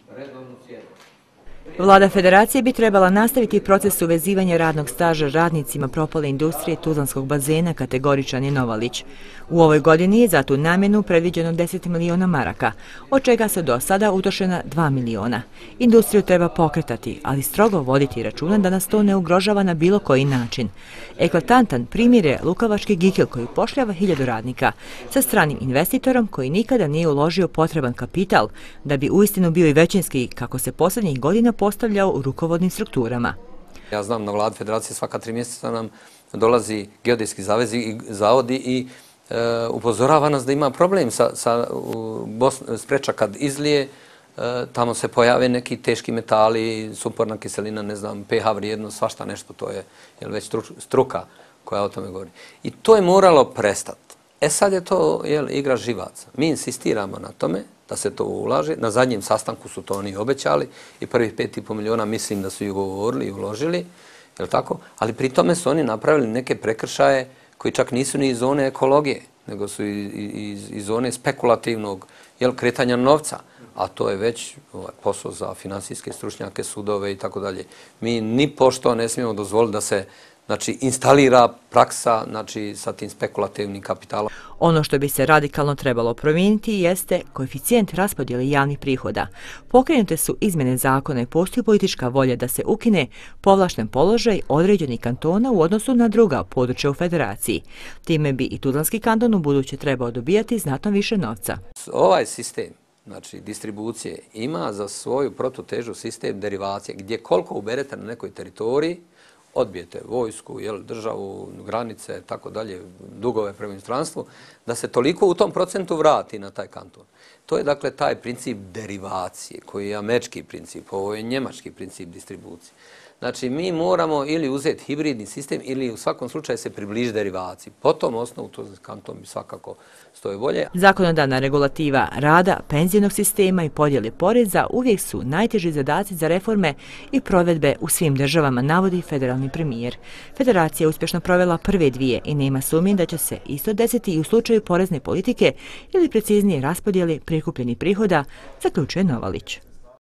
redovnu sjednicu. Vlada Federacije bi trebala nastaviti proces uvezivanja radnog staža radnicima propale industrije Tuzlanskog bazena, kategoričan je Novalić. U ovoj godini je za tu namjenu predviđeno 10 miliona maraka, od čega se do sada utrošena 2 miliona. Industriju treba pokretati, ali strogo voditi računa da nas to ne ugrožava na bilo koji način. Eklatantan primjer je lukavački Gikl koji upošljava 1000 radnika sa stranim investitorom koji nikada nije uložio potreban kapital da bi uistinu bio i većinski, kako se posljednjih godina postavljao u rukovodnim strukturama. Ja znam, na vladu Federacije svaka 3 mjeseca nam dolazi geodetski zavodi i upozorava nas da ima problem sa spreča kad izlije, tamo se pojave neki teški metali, sumporna kiselina, ne znam, pH vrijednost, svašta nešto, to je već struka koja o tome govori. I to je moralo prestati. Sad je to igra živaca. Mi insistiramo na tome da se to ulaže. Na zadnjem sastanku su to oni obećali i prvih 5,5 miliona mislim da su i ugovorili i uložili, je li tako? Ali pri tome su oni napravili neke prekršaje koji čak nisu ni iz zone ekologije, nego su iz zone spekulativnog kretanja novca, a to je već posao za finansijske stručnjake, sudove i tako dalje. Mi ni pošto ne smijemo dozvoliti da se instalira praksa sa tim spekulativnim kapitalom. Ono što bi se radikalno trebalo promijeniti jeste koeficijent raspodjele javnih prihoda. Pokrenute su izmjene zakona i postoji politička volja da se ukine povlašten položaj određenih kantona u odnosu na druga područja u Federaciji. Time bi i Tuzlanski kanton ubuduće trebao dobijati znatno više novca. Ovaj sistem distribucije ima za svoju protutežu sistem derivacije, gdje koliko uberete na nekoj teritoriji, odbijete vojsku, državu, granice, tako dalje, dugove prema inostranstvu, da se toliko u tom procentu vrati na taj kanton. To je dakle taj princip derivacije, koji je američki princip, ovo je njemački princip distribucije. Znači, mi moramo ili uzeti hibridni sistem ili u svakom slučaju se približiti derivaciji. Po tom osnovu to kanton bi svakako stoji bolje. Zakonodavna regulativa rada, penzijnog sistema i podjele poreza uvijek su najteži zadaci za reforme i provedbe u svim državama, navodi federalni premijer. Federacija je uspješno provela prve dvije i nema sumnje da će se isto desiti i u slučaju porezne politike ili preciznije raspodjele prikupljenih prihoda, zaključuje Novalić.